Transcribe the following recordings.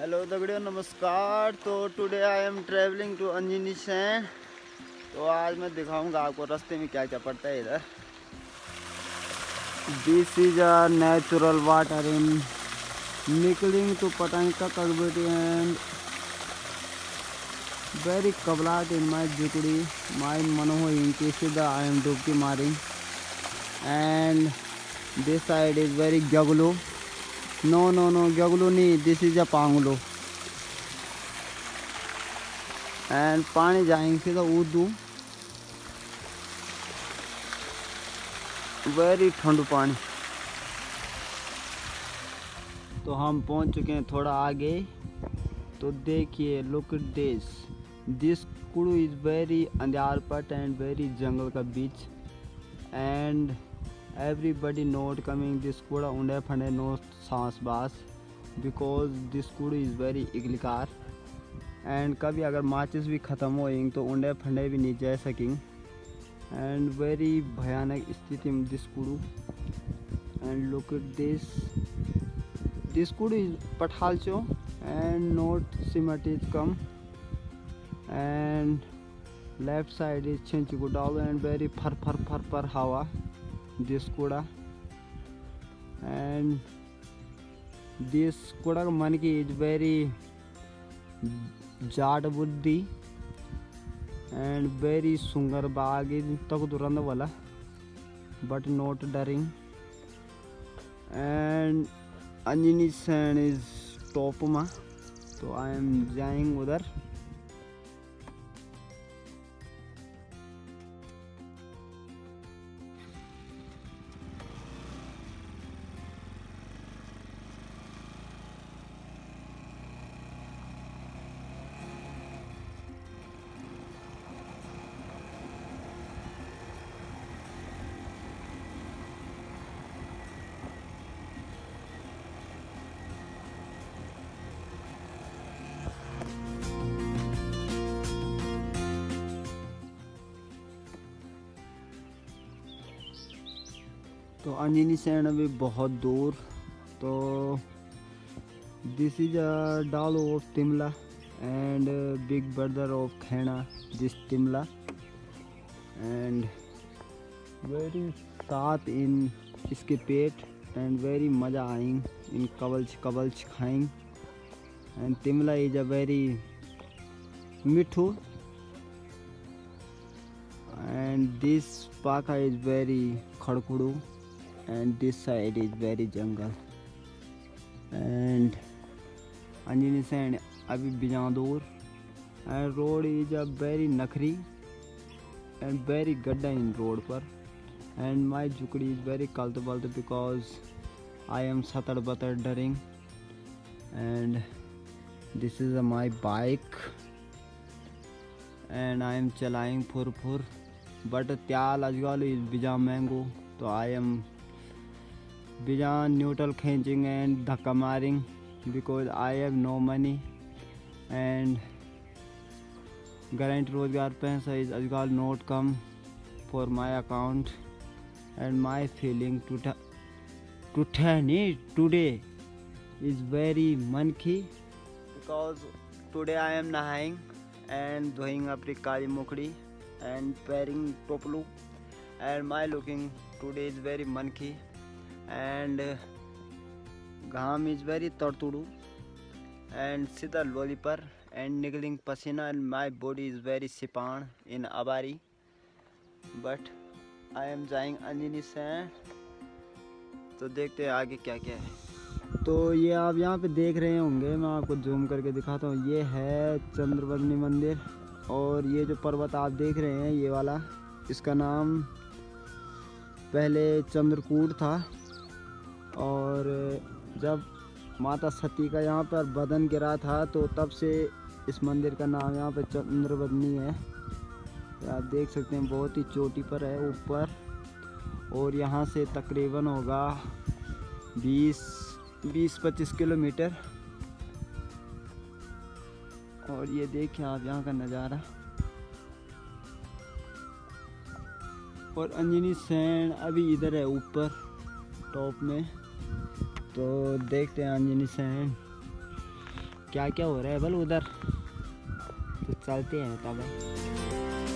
Hello दगड़ियों, नमस्कार। तो today I am travelling to Anjani sand. तो आज मैं दिखाऊंगा आपको रास्ते में क्या क्या पड़ता है इधर। This is a natural water in निकलिंग टू पटांका कगबेटी एंड वेरी कबलाट इन माई जुकड़ी माई मनोहो इंकी सीधा आई एम डुबकी मारिंग and this side is very गगलू। नो गगलू नहीं, दिस इज अ पांगलू एंड पानी जाएंगे सीधा उर्दू। वेरी ठंडू पानी। तो हम पहुंच चुके हैं थोड़ा आगे। तो देखिए, लुक एट दिस कुड़ू इज वेरी अंधियारपट एंड वेरी जंगल का बीच and everybody not coming this kuda unde phande no सांस बास because this कुड़ू is very इगलिकार एंड कभी अगर माचिस भी ख़त्म होएंगे तो उंडे फंडे भी नहीं जा सकेंगे एंड वेरी भयानक स्थिति में दिस कुड़ू। एंड लुक एट दिस कुड़ू इज पठालचो and not cement is come and left side is छिंचगुडाव एंड वेरी फर हवा दिस कुड़ा एंड दिस कुड़ा मन की इज वेरी जाट बुद्धि एंड वेरी सुंदर बाग तक दुरंद वाला बट नॉट डरिंग and Anjanisain is top में। तो आई एम जाइंग उधर। तो अंजनी सैंड अभी बहुत दूर। तो दिस इज अ डाल ऑफ तिमला एंड बिग ब्रदर ऑफ खैना दिस तिमला एंड वेरी साथ इन इसके पेट एंड वेरी मज़ा आएंग इन कबल्च खाएंग एंड तिमला इज अ वेरी मिठू एंड दिस पाका इज वेरी खड़खड़ू and this side is very jungle and Anjanisain अभी बिजा दूर and road is a very नखरी and very गड्ढा in road पर and my जुकड़ी is very कल्त because I am सतर बतर डरिंग and this is my bike and I am चलाइंग फुर but त्याल अजगाल is बिजा मैंगो। तो I am बिजान न्यूट्रल खींचिंग एंड धक्का मारिंग because I have no money and guarantee रोजगार पैसा इज अजगाल not come for my account and my feeling today is very मनकी बिकॉज टुडे आई एम नहाइंग एंड धोइंग अपनी काली मुखड़ी एंड पेयरिंग टोपलू and my looking today is very मनकी and घाम is very तरतुड़ू and सीधा लोली पर and niggling पसीना and my body is very सिपान in अबारी but I am जाइंग अंजनी सैंड। तो देखते हैं आगे क्या क्या है। तो ये आप यहाँ पे देख रहे होंगे, मैं आपको जूम करके दिखाता हूँ। ये है चंद्रवदनी मंदिर और ये जो पर्वत आप देख रहे हैं ये वाला, इसका नाम पहले चंद्रकूट था और जब माता सती का यहाँ पर बदन गिरा था तो तब से इस मंदिर का नाम यहाँ पर चंद्रवदनी है। तो आप देख सकते हैं बहुत ही चोटी पर है ऊपर और यहाँ से तकरीबन होगा 20-25 किलोमीटर। और ये देखिए आप यहाँ का नज़ारा और अंजनी सैंड अभी इधर है ऊपर टॉप में। तो देखते हैं अंजनी सैंड। क्या क्या हो रहा है बोल उधर, तो चलते हैं तब।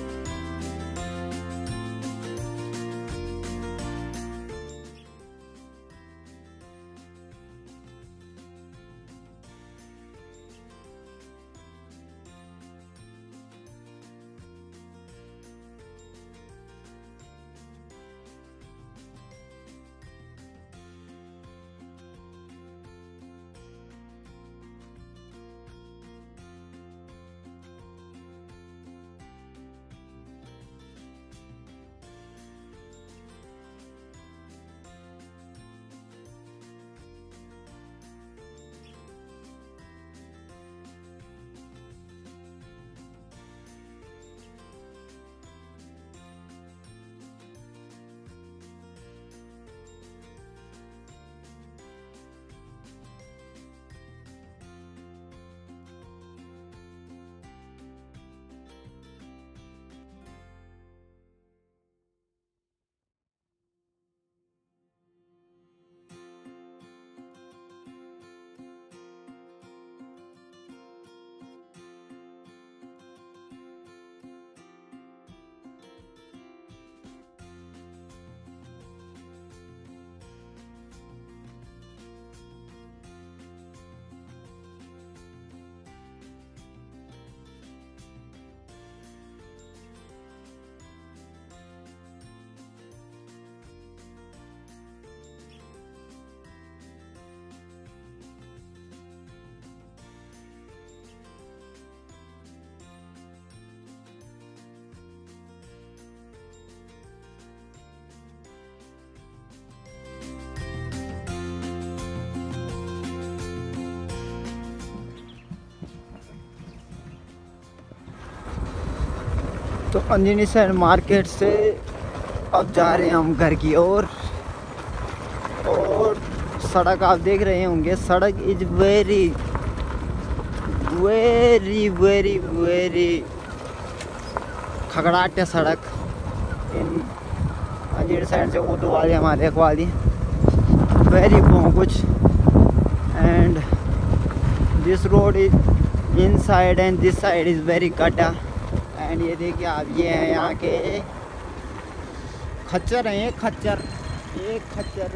तो अंजनी सैंड मार्केट से अब जा रहे हैं हम घर की ओर। और सड़क आप देख रहे होंगे, सड़क is very very very very खगड़ाट है सड़क। अंजनी सैंड से ऑटो वाले हमारे वाली वेरी कुछ, and this road is inside and this side is very गड्ढा। एंड ये देखिए आप, ये हैं यहाँ के खच्चर हैं, खच्चर, एक खच्चर।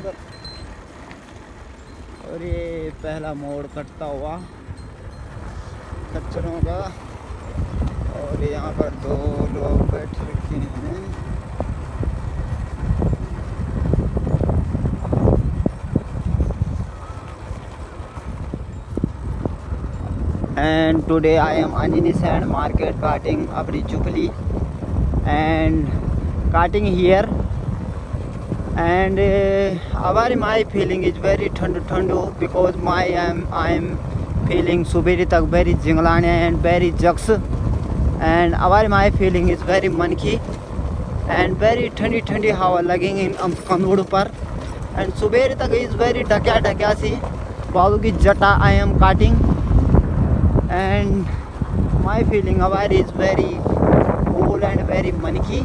और ये पहला मोड़ कटता हुआ खच्चरों का। और यहाँ पर दो लोग बैठे रखे हैं। And today I am Anjani Sand Market cutting Abri Jubilee and cutting here, and my feeling is very thundu because I am feeling subiri tak very jinglane and very jux, and my feeling is very manki and very ठंडी हवा लगेंगे कंदूड़ पर। and subiri tak is very ढक्या सी बालू की जटा I am cutting, and my feeling about is very cool and very manky।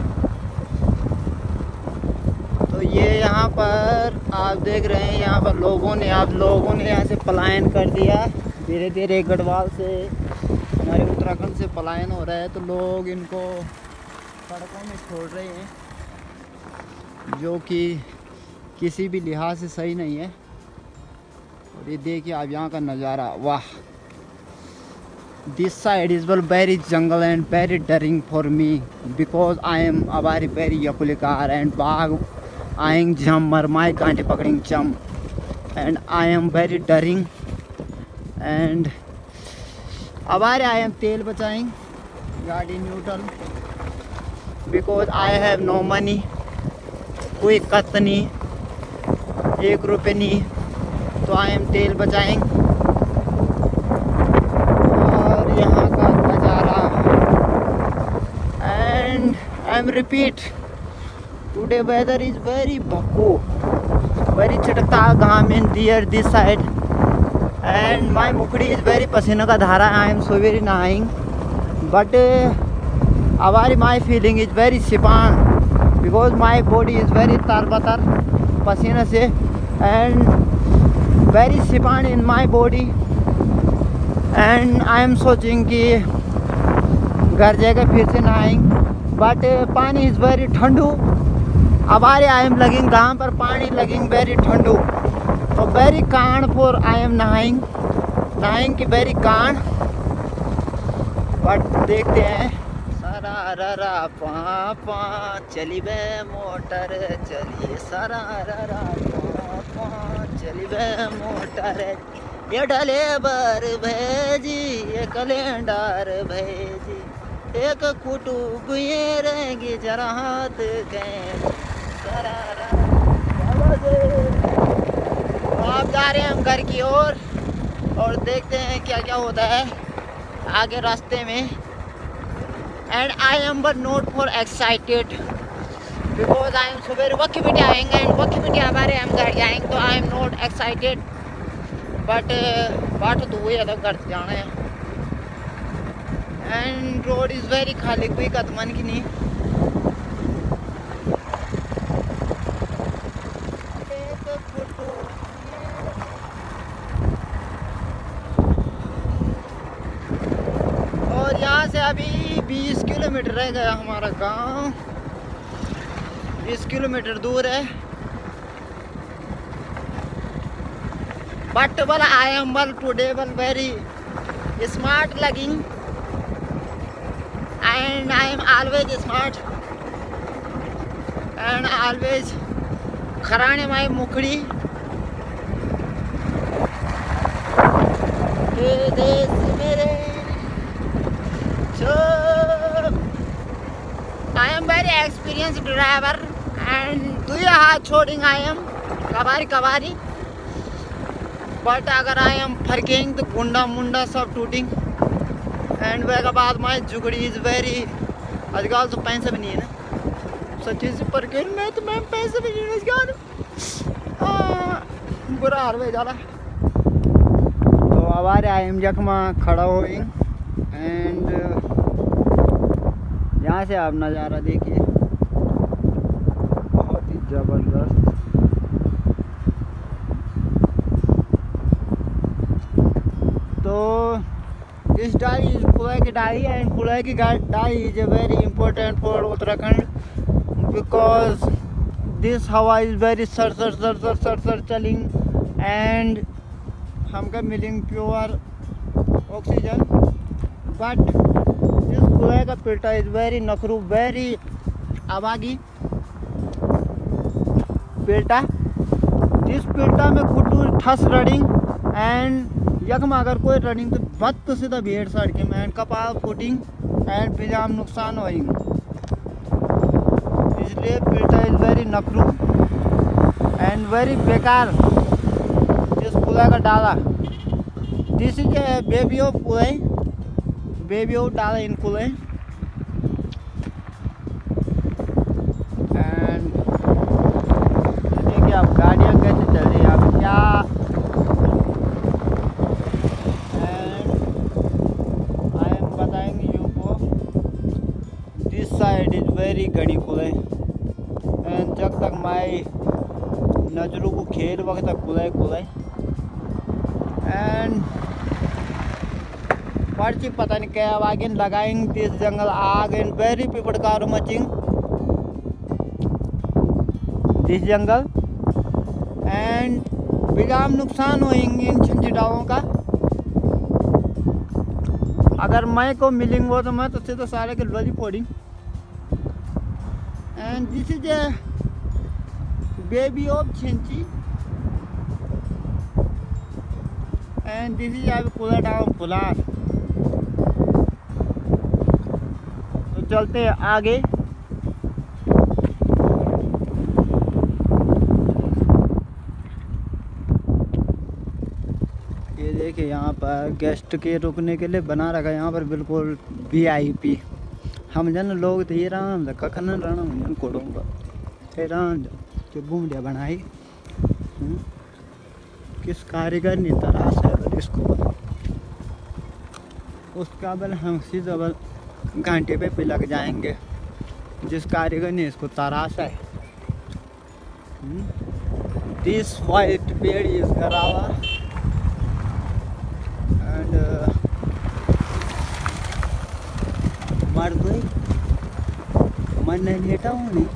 तो ये यहाँ पर आप देख रहे हैं, यहाँ पर लोगों ने यहाँ से पलायन कर दिया धीरे धीरे। गढ़वाल से हमारे उत्तराखंड से पलायन हो रहा है, तो लोग इनको सड़कों में छोड़ रहे हैं, जो कि किसी भी लिहाज से सही नहीं है। और ये देखिए आप यहाँ का नज़ारा, वाह। This side is very jungle and very daring for me because I am a very yakulikar and bag eyeing jammer my कांटे पकड़िंग chum, and I am very daring and अबारे I am तेल बचाएं गाड़ी neutral because I have no money, कोई कत नहीं, 1 रुपये नहीं, तो I am तेल बचाएं। Repeat, today weather is very bhakku, very chitaka gham in there this side, and my mukdi is very pasina ka dhara। I am so very nahing, but my feeling is very sipan because my body is very tarbatar pasina se, and very sipan in my body, and I am सोचिंग कि घर जाकर फिर से नहाएंगे, but पानी is very ठंडू। अब आई एम लगिंग जहाँ पर पानी लगिंग वेरी ठंडू, तो वेरी कान फॉर आई एम नहाएंग की वेरी कान। बट देखते हैं। सारा रा पा पा चली वे मोटर चली, सारा रा पा चली वे मोटर, ये डले बर भेजी ये कैलेंडर भेजी, एक कुटू गुए रहेंगी जरा हाथ गए सारा रा। आप जा रहे हैं हम घर की ओर और देखते हैं क्या क्या होता है आगे रास्ते में। And I am but not for excited because I am सुबह वक्की बिटिया आएंगे एंड वक्की बिटिया हमारे हम घर जाएंगे, तो I am not excited. But बाट तो हुई है तो घर जाना है। एंड रोड इज़ वेरी खाली, कोई कदमन की नहीं। और यहाँ से अभी 20 किलोमीटर रह गया हमारा गांव, 20 किलोमीटर दूर है। But well, I am well today well very smart looking and I am always smart and always खराने माई मुखड़ी के देश मेरे I am very experienced driver and do you हाथ छोड़ेंगे I am कबारी। बट अगर आई एम फर्केंग तो गुंडा मुंडा सब टूटिंग। एंड वह बाद माई जुगड़ी इज़ वेरी, आजकल तो पैसे भी नहीं है ना सच्ची से पर मैं तो मैं पैसे भी नहीं बुरा हाल में जाला। तो हमारे आई एम जखमा खड़ा हो एंड यहाँ से आप नज़ारा देखिए बहुत ही ज़बरदस्त। तो this dye is Kulai dye and Kulai dye is a very important for Uttarakhand because this hawa is very sar chilling and हमका मिलिंग pure oxygen. But this Kulai का पेटा is very नखरू very आवागी पेटा। जिस पेटा में खुटू ठस रडिंग एंड यकम अगर कोई रनिंग तो बद तो सीधा भीड़ सड़ के मैंड कपाल फूटिंग एंड फिजाम नुकसान होइंग। इसलिए पेटा इज़ वेरी नखरू एंड वेरी बेकार। जिस कुलाई का डाला this is a baby of कुलाई, बेबी ऑफ डाला इन कुलाई। एंड देखिए आप गाड़ियाँ कैसे चल रही है, आप क्या साइड इज वेरी घनी खुले एंड जब तक माई नजरों को खेल वक्त तक खुले एंड पर्ची पता नहीं क्या आगे लगाएंगे दिस जंगल आग एंड वेरी पीपल कार मचिंग दिस जंगल एंड बिगाम नुकसान होंगे इन छिंचिटाओं का। अगर मैं को मिलेंगे वो तो मैं तो सीधा सारे के लोली फोड़ी। And this is a baby of Chinchi and this is a Kula down Pular। तो चलते हैं आगे। ये देखिए यहाँ पर गेस्ट के रुकने के लिए बना रखा है, यहाँ पर बिल्कुल VIP। हम जन लोग तो ये राम कखन रण कोड़ूंगा राम जो बूंदिया बनाई किस कारीगर ने तराश है इसको, उसका बल हम सीधा बल घंटे पे लग जाएंगे जिस कारीगर ने इसको तराश है। दिस वाइट पेड़ इज गरावा एंड मर्द मन नहीं लेटा हूँ नहीं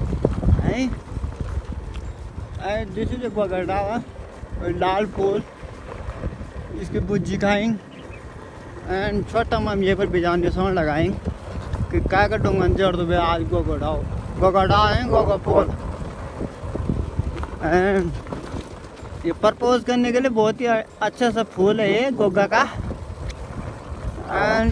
दिस इज बगड़ावा और लाल फूल इसकी भुज्जी खाएंगे एंड छोटा हम ये पर बिजान सोन लगाएंगे कि क्या का डोंगन जड़ दो आज गोगड़ा है गोगा फूल एंड ये प्रपोज करने के लिए बहुत ही अच्छा सा फूल है ये गोगा का। एंड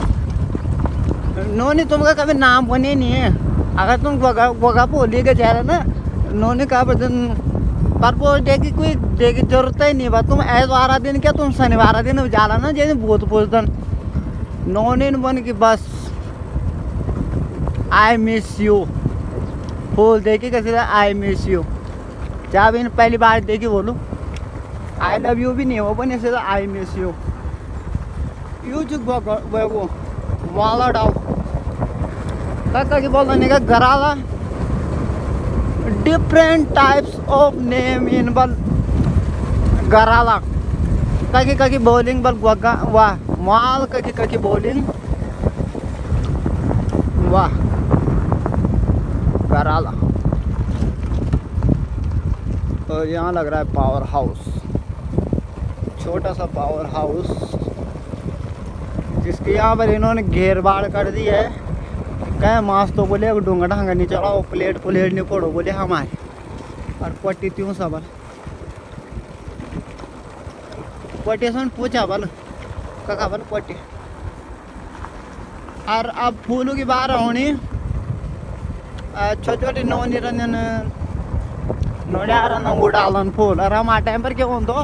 नोनी तुमका कभी नाम बने नहीं है, अगर तुम गोगा फूल लेके जा रहे ना नोनी का प्रपोज डे की कोई डे की जरूरत ही नहीं बा। तुम ऐतवारा दिन क्या तुम शनिवार दिन जाला ना जैसे बहुत पूछतन नोनी बन की बस आई मिस यू फूल देखी कैसे आई मिस यू जब इन पहली बार देखी बोलूँ आई लव यू भी नहीं हो बने से आई मिस यू यू जो वो माला डाउ काका की बोल रहे गराला different types of name in बल गराला ककी बॉलिंग बल गोगा वाह माल ककी बॉलिंग वाह गराला। और यहाँ लग रहा है पावर हाउस, छोटा सा पावर हाउस जिसके यहाँ पर इन्होंने घेर बाड़ कर दी है। कहे मांस तो बोले डूंगा ढंगा नहीं चढ़ाओ प्लेट नहीं फोड़ो बोले हमारे और पट्टी त्यों सा बल पट्टी से पूछा बल कका बल पट्टी। और अब फूलों की बार होनी छोटी छोटी नोनी रंजन डालन फूल और हम टाइम पर क्या हों तो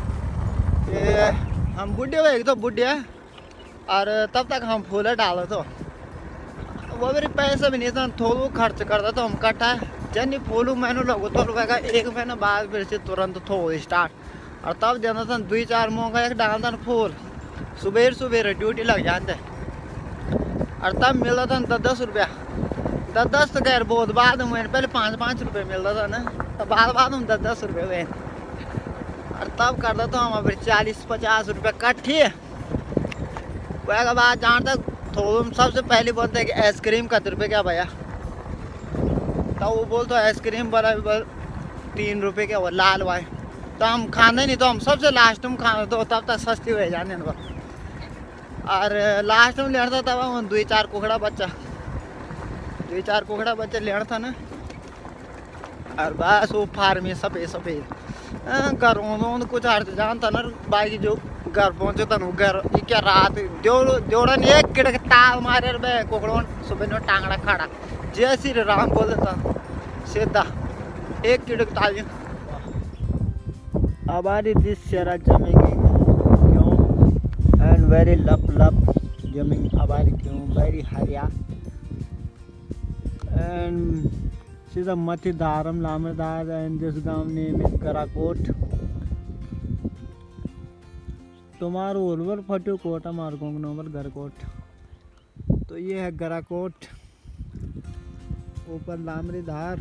हम बुढ़े हुए तो बुढ़े और तब तक हम फूल डालो तो वो मेरे पैसे भी नहीं था थोड़ा खर्च करता तो हम कटा जनी फूल मैंने लगो तो एक महीना बाद फिर से तुरंत थो स्टार्ट और तब जाना था 2-4 मोह का एक डालता फूल सुबह ड्यूटी लग जाते और तब मिलता था 10 रुपया 10 तो खैर बहुत बाद में पहले 5-5 रुपये मिलता था ना तो बाद हम 10 रुपये हुए और तब करता था हम फिर 40-50 रुपये कट्ठी। वह बाद जानता थोड़ा सबसे पहले बोलते हैं कि आइसक्रीम का रुपये क्या भैया तो वो बोलते आइसक्रीम वाला 3 रुपये क्या वो लाल वाई तो हम खाने नहीं तो हम सबसे लास्ट में खाने तो तब तक सस्ती हो जाने और लास्ट में लेना था तब 2-4 कुकड़ा बच्चा लेना था ना और बस वो फार्मी सफ़ेद घर कुछ अर्थ जानता ना बाकी जो घर पहुंचे तनु घर क्या रात जोड़न एक किड़क ताल मारे बे कुकड़ों सुबह नो टांगड़ा खड़ा जय श्री राम बोल देता सीधा एक किड़क ताल हमारी दिस शरा जमेंगे क्यों एंड वेरी लप जमिंग हमारी क्यों वेरी हरिया एंड सीधा मथी धारम लामरदार एंड दिस गांव नेम इज गराकोट तुम्हारो ओलवर फटो कोट हमारे गोंग नंबर गरकोट तो ये है गराकोट ऊपर लामरी धार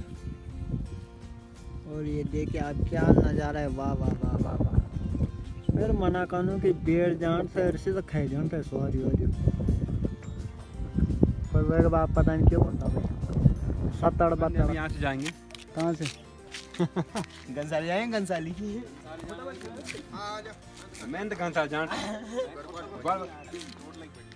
और ये देखिए आप क्या नज़ारा है वाह वाह वाह वाह वाह फिर मना कानून की बेड़ जान से तो खाई जान था सॉरी पर वह बाप पता नहीं क्यों होता भाई 7-8 बात यहाँ से जाएंगे कहाँ से गंसाली जाएंगे गंसाली मैं तो गंसाली जान